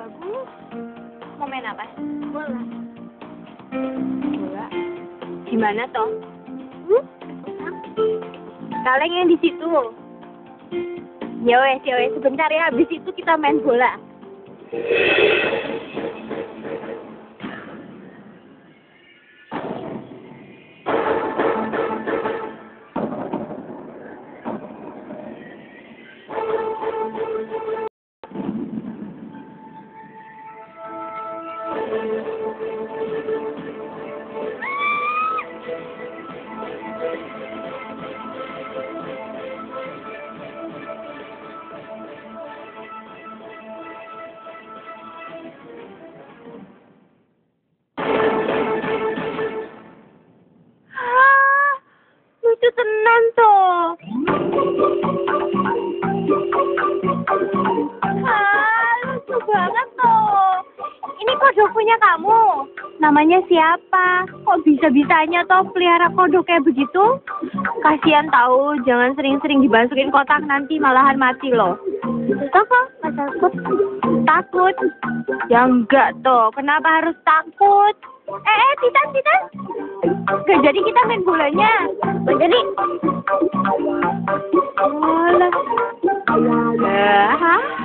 Bagus. Mau main apa? Bola. Bola. Gimana toh? Enak. Kaleng yang di situ. Ya wes, sebentar ya. Habis itu kita main bola. Lucu tenan toh. Lucu banget toh. Ini kodok punya kamu. Namanya siapa? Kok bisa-bisanya toh pelihara kodok kayak begitu? Kasihan tahu, jangan sering-sering dimasukin kotak nanti malahan mati loh. Apa? Nggak takut. Takut? Ya enggak toh. Kenapa harus takut? Titan. Gak jadi kita main bolanya. Nggak jadi. Alah.